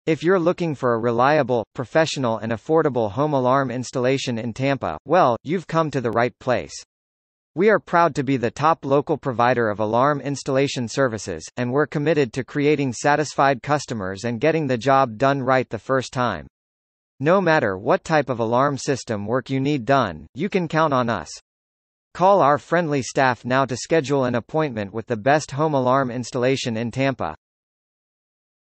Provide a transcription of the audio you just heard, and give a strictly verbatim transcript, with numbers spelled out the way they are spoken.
If you're looking for a reliable, professional and affordable home alarm installation in Tampa, well, you've come to the right place. We are proud to be the top local provider of alarm installation services, and we're committed to creating satisfied customers and getting the job done right the first time. No matter what type of alarm system work you need done, you can count on us. Call our friendly staff now to schedule an appointment with the best home alarm installation in Tampa.